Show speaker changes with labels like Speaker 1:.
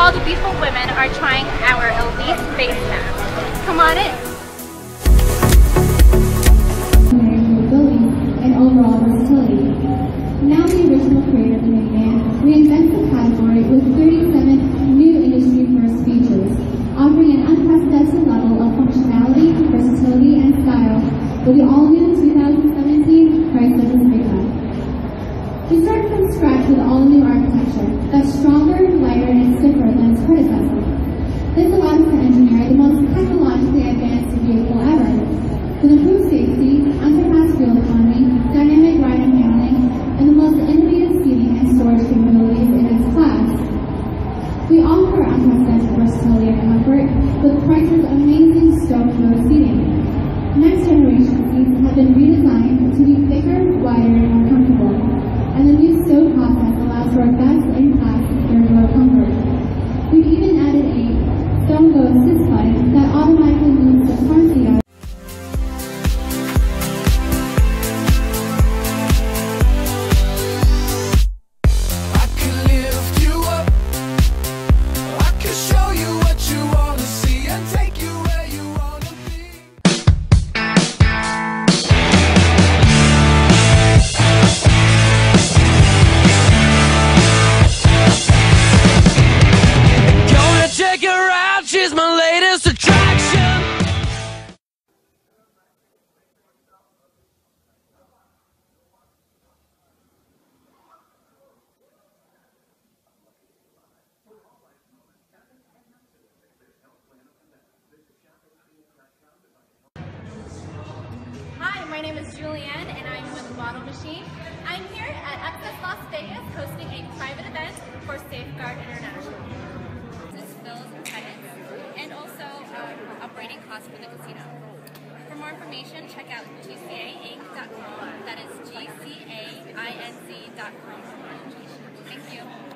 Speaker 1: all the beautiful women are trying our elite face mask. Come on in.
Speaker 2: And overall versatility. Now the original creator of the man reinvents the category with 37 new industry-first features, offering an unprecedented level of functionality, versatility, and style with the all-new 2017 Chrysler Sigma. We started from scratch with all-new architecture that's stronger, lighter, and stiffer than its predecessor. This allowed us to engineer the most technologically advanced vehicle ever, with improved safety, unsurpassed fuel economy, dynamic ride and handling, and the most innovative seating and storage capabilities in its class. We offer unprecedented versatility and comfort with Chrysler's amazing stone-throw seating. Next generation seats have been redesigned to be thicker, wider, and more comfortable, and the new stow process allows for a best-in-class third row comfort. We've even added a stone-go assist button that automatically moves the car seat out.
Speaker 3: She's my latest attraction.
Speaker 1: Hi, my name is Julienne and I'm with the Model Machine. I'm here at Access Las Vegas hosting a private event for Safeguard International. This fills credits and also operating costs for the casino. For more information, check out gcainc.com. That is gcainc.com for more information. Thank you.